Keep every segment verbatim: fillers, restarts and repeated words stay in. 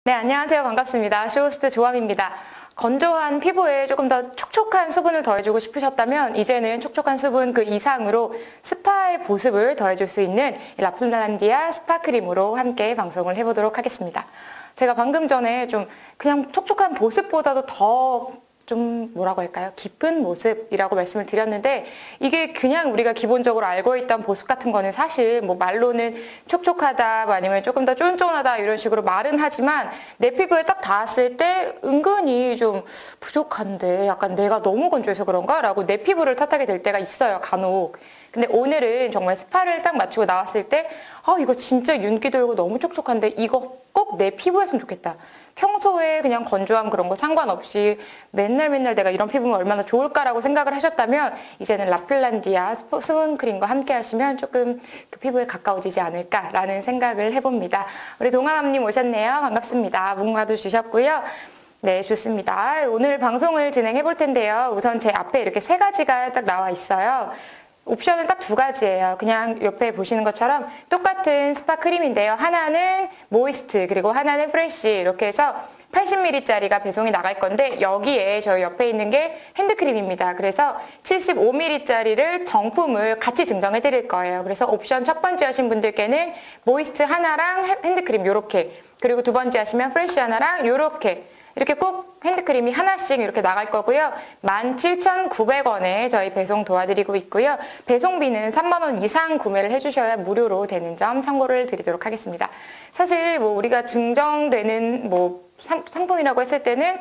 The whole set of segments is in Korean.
네, 안녕하세요. 반갑습니다. 쇼호스트 조함입니다. 건조한 피부에 조금 더 촉촉한 수분을 더해주고 싶으셨다면 이제는 촉촉한 수분 그 이상으로 스파의 보습을 더해줄 수 있는 라플란디아 스파크림으로 함께 방송을 해보도록 하겠습니다. 제가 방금 전에 좀 그냥 촉촉한 보습보다도 더 좀 뭐라고 할까요? 깊은 모습이라고 말씀을 드렸는데 이게 그냥 우리가 기본적으로 알고 있던 보습 같은 거는 사실 뭐 말로는 촉촉하다 아니면 조금 더 쫀쫀하다 이런 식으로 말은 하지만 내 피부에 딱 닿았을 때 은근히 좀 부족한데 약간 내가 너무 건조해서 그런가? 라고 내 피부를 탓하게 될 때가 있어요, 간혹. 근데 오늘은 정말 스파를 딱 마치고 나왔을 때 아, 이거 진짜 윤기 돌고 너무 촉촉한데 이거 꼭 내 피부였으면 좋겠다. 평소에 그냥 건조함 그런 거 상관없이 맨날 맨날 내가 이런 피부면 얼마나 좋을까라고 생각을 하셨다면 이제는 라플란디아 수분크림과 함께 하시면 조금 그 피부에 가까워지지 않을까라는 생각을 해봅니다. 우리 동아맘님 오셨네요. 반갑습니다. 문과도 주셨고요. 네, 좋습니다. 오늘 방송을 진행해 볼 텐데요. 우선 제 앞에 이렇게 세 가지가 딱 나와 있어요. 옵션은 딱 두 가지예요. 그냥 옆에 보시는 것처럼 똑같은 스파 크림인데요. 하나는 모이스트 그리고 하나는 프레쉬 이렇게 해서 팔십 밀리리터짜리가 배송이 나갈 건데 여기에 저희 옆에 있는 게 핸드크림입니다. 그래서 칠십오 밀리리터짜리를 정품을 같이 증정해 드릴 거예요. 그래서 옵션 첫 번째 하신 분들께는 모이스트 하나랑 핸드크림 요렇게, 그리고 두 번째 하시면 프레쉬 하나랑 요렇게 이렇게 꼭 핸드크림이 하나씩 이렇게 나갈 거고요. 만 칠천구백 원에 저희 배송 도와드리고 있고요. 배송비는 삼만 원 이상 구매를 해주셔야 무료로 되는 점 참고를 드리도록 하겠습니다. 사실 뭐 우리가 증정되는 뭐 상, 상품이라고 했을 때는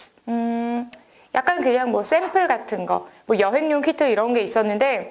음 약간 그냥 뭐 샘플 같은 거, 뭐 여행용 키트 이런 게 있었는데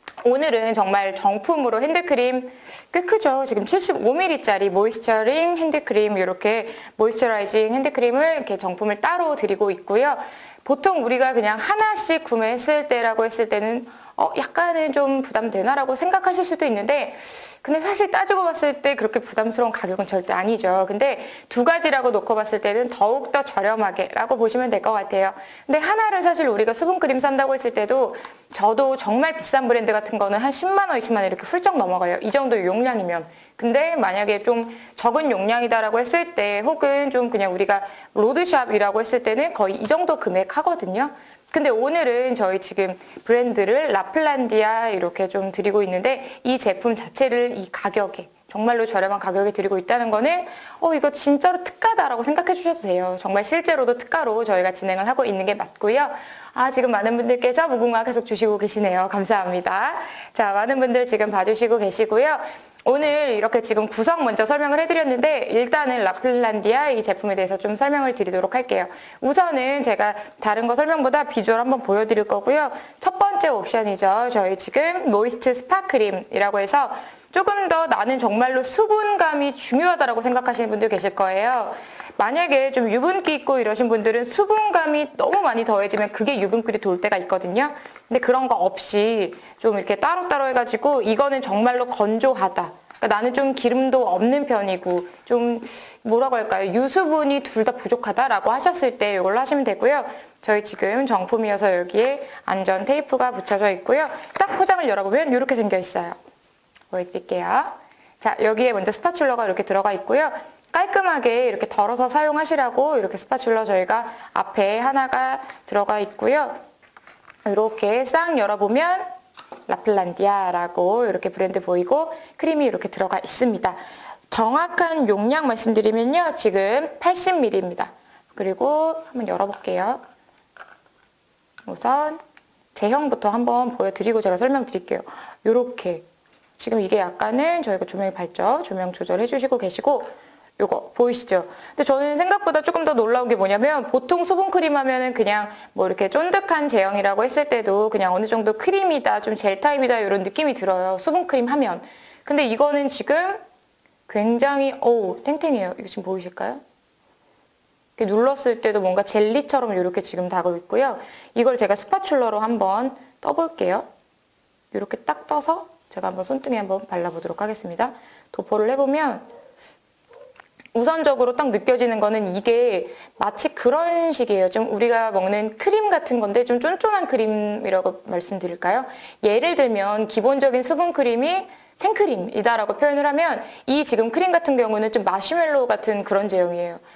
오늘은 정말 정품으로 핸드크림 꽤 크죠. 지금 칠십오 밀리리터짜리 모이스처링 핸드크림 이렇게 모이스처라이징 핸드크림을 이렇게 정품을 따로 드리고 있고요. 보통 우리가 그냥 하나씩 구매했을 때라고 했을 때는 어 약간은 좀 부담되나라고 생각하실 수도 있는데 근데 사실 따지고 봤을 때 그렇게 부담스러운 가격은 절대 아니죠. 근데 두 가지라고 놓고 봤을 때는 더욱더 저렴하게 라고 보시면 될 것 같아요. 근데 하나를 사실 우리가 수분크림 산다고 했을 때도 저도 정말 비싼 브랜드 같은 거는 한 십만 원, 이십만 원 이렇게 훌쩍 넘어가요. 이 정도 용량이면. 근데 만약에 좀 적은 용량이다라고 했을 때 혹은 좀 그냥 우리가 로드샵이라고 했을 때는 거의 이 정도 금액 하거든요. 근데 오늘은 저희 지금 브랜드를 라플란디아 이렇게 좀 드리고 있는데 이 제품 자체를 이 가격에 정말로 저렴한 가격에 드리고 있다는 거는 어 이거 진짜로 특가다라고 생각해 주셔도 돼요. 정말 실제로도 특가로 저희가 진행을 하고 있는 게 맞고요. 아 지금 많은 분들께서 무궁화 계속 주시고 계시네요. 감사합니다. 자, 많은 분들 지금 봐주시고 계시고요. 오늘 이렇게 지금 구성 먼저 설명을 해드렸는데 일단은 라플란디아 이 제품에 대해서 좀 설명을 드리도록 할게요. 우선은 제가 다른 거 설명보다 비주얼 한번 보여드릴 거고요. 첫 번째 옵션이죠. 저희 지금 모이스트 스파크림이라고 해서 조금 더 나는 정말로 수분감이 중요하다고 생각하시는 분들 계실 거예요. 만약에 좀 유분기 있고 이러신 분들은 수분감이 너무 많이 더해지면 그게 유분기로 돌 때가 있거든요. 근데 그런 거 없이 좀 이렇게 따로따로 해가지고 이거는 정말로 건조하다. 그러니까 나는 좀 기름도 없는 편이고 좀 뭐라고 할까요? 유수분이 둘 다 부족하다라고 하셨을 때 이걸로 하시면 되고요. 저희 지금 정품이어서 여기에 안전 테이프가 붙여져 있고요. 딱 포장을 열어보면 이렇게 생겨 있어요. 보여드릴게요. 자, 여기에 먼저 스파츌러가 이렇게 들어가 있고요. 깔끔하게 이렇게 덜어서 사용하시라고 이렇게 스파츌러 저희가 앞에 하나가 들어가 있고요. 이렇게 싹 열어보면 라플란디아라고 이렇게 브랜드 보이고 크림이 이렇게 들어가 있습니다. 정확한 용량 말씀드리면요. 지금 팔십 밀리리터입니다. 그리고 한번 열어볼게요. 우선 제형부터 한번 보여드리고 제가 설명드릴게요. 이렇게 지금 이게 약간은 저희가 조명이 밝죠? 조명 조절해 주시고 계시고 요거 보이시죠? 근데 저는 생각보다 조금 더 놀라운 게 뭐냐면 보통 수분크림 하면은 그냥 뭐 이렇게 쫀득한 제형이라고 했을 때도 그냥 어느 정도 크림이다, 좀 젤 타입이다 이런 느낌이 들어요. 수분크림 하면. 근데 이거는 지금 굉장히 어우 탱탱해요. 이거 지금 보이실까요? 이렇게 눌렀을 때도 뭔가 젤리처럼 이렇게 지금 닿고 있고요. 이걸 제가 스파츌러로 한번 떠볼게요. 이렇게 딱 떠서 제가 한번 손등에 한번 발라보도록 하겠습니다. 도포를 해보면 우선적으로 딱 느껴지는 거는 이게 마치 그런 식이에요. 좀 우리가 먹는 크림 같은 건데 좀 쫀쫀한 크림이라고 말씀드릴까요? 예를 들면 기본적인 수분 크림이 생크림이다라고 표현을 하면 이 지금 크림 같은 경우는 좀 마시멜로우 같은 그런 제형이에요.